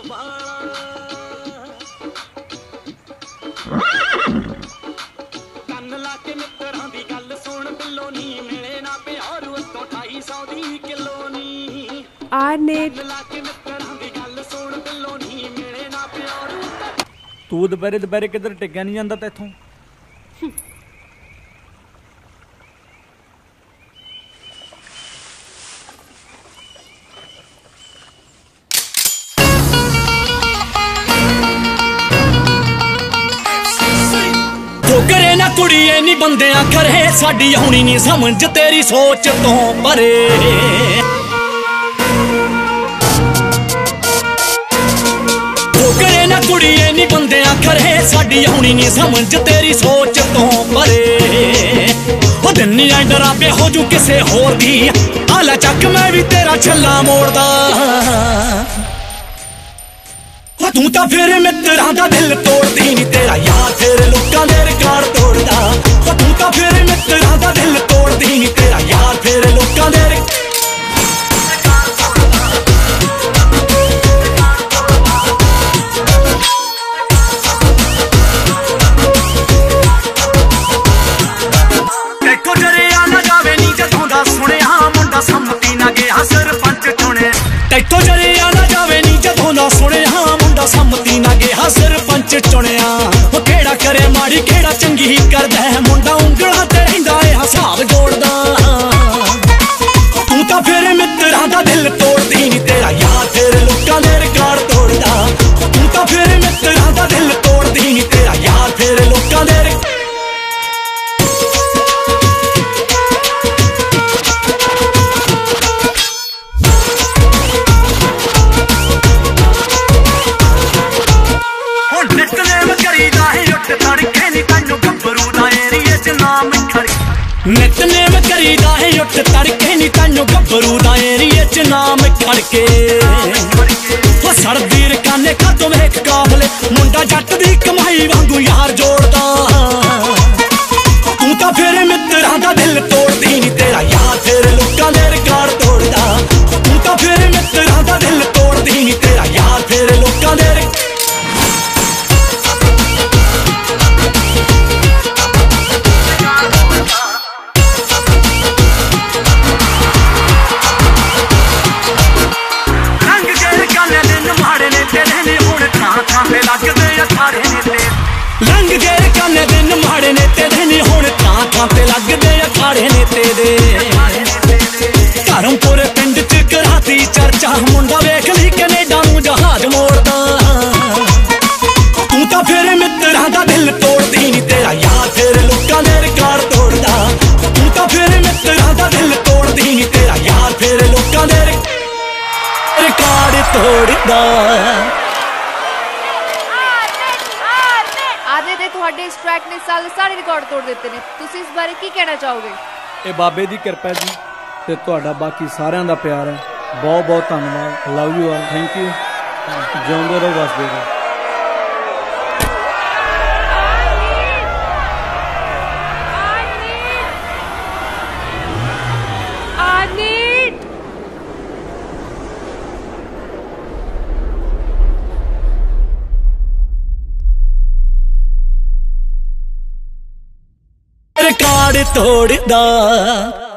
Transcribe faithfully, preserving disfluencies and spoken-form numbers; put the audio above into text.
ਕੰਨ ਲਾ ਕੇ ਮਿੱਤਰਾਂ ਦੀ ਗੱਲ ਸੁਣ ਬਿੱਲੋ ਨੀ ਮਿਲੇ ਨਾ ਪਿਆਰ ਉਤੋਂ ਢਾਈ ਸੌ ਦੀ ਕਿਲੋ ਨੀ ਆਨੇ ਲਾ ਕੇ ਮਿੱਤਰਾਂ ਦੀ ਗੱਲ ਸੁਣ ਬਿੱਲੋ ਨੀ ਮਿਲੇ ਨਾ ਪਿਆਰ ਉਤੋਂ। ਤੂੰ ਦੁਪਹਿਰੇ ਦੁਪਹਿਰੇ ਕਿੱਧਰ ਟਿਕਿਆ ਨਹੀਂ ਜਾਂਦਾ ਤੈਥੋਂ? करे ना कुड़िए नी बंदियां करे साडी आउणी नी समझ तेरी सोच तो परे करे ना कुड़िए नी बंदियां करे साडी आउणी नी समझ तेरी सोच तो परे ओ दिन डरा पे हो जू किसे होर दी आला चक मैं भी तेरा छल्ला मोड़दा तू तो फिर मित्रां दा दिल तोड़दी नी तेरा यार फिर लोकां दे रिकार्ड तोड़दा तू तो फिर मित्रां दा दिल तोड़दी नी तेरा यार फिर लोकां दे देखो जरिया ना जावे नी जदों दा सुनिया मुंडा सम्मती ना गया सरपंच चुने तैथों जरिया ना जावे नी जदों दा सुनिया सम्मती ना गया सरपंच चुनिया केड़ा करे माड़ी केड़ा चंगी करदा है मुंडा उंगलां ते रहिंदा है हिसाब जोड़दा तू तो फिर मित्रां दा दिल तोड़दी नी तेरा यार फिर लोकां दे रिकार्ड तोड़दा तू तो फिर मित्रां दा दिल तोड़दी नी तेरा यार फिर लोकां दे नितनेम करीदा है उठ तड़के नी तैनू गब्बरू दा एरिए च नाम खड़के ओ सरदी रकाने का तू वेख काबले मुंडा जट दी कमाई वांगू यार जोड़दा तू तो फिर मित्रां दा दिल तोड़दी नी तेरा यार फिर लोकां दे रिकार्ड तोड़दा तू तो फिर मित्रां दा दिल तोड़दी नी तेरा यार फिर लोकां दे लंघ गए काने दिन माड़े ने तेरे नी हुण थां थां ते लगदे अखाड़े ने तेरे धर्मपुर पिंड च कराती चर्चा मुंडा वेख ली कनेडा नूं जहाज मोड़दा तू तो फिर मित्रां दा दिल तोड़दी नी तेरा यार फिर लोकां दे रिकार्ड तोड़दा तू तो फिर मित्रां दा दिल तोड़दी नी तेरा यार फिर लोकां दे रिकार्ड तोड़दा। इस ट्रैक ने साल सारे रिकॉर्ड तोड़ देते हैं तुसी इस बारे की कहना चाहोगे? ये बाबे दी किरपा जी ते तुहाडा बाकी सारिਆਂ ਦਾ प्यार है बहुत बहुत धन्यवाद love you all thank you जिउंदे रहो वसदे रहो। रिकॉर्ड तोड़दा।